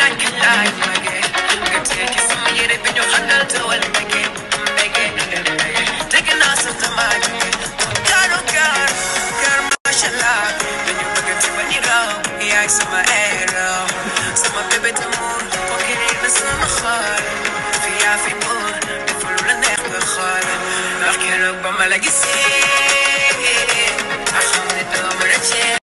Sama arrow, sama bebê tamor, qualquer na sama khal, fi bor, beful neex ba khal, la khirok ba malagisi.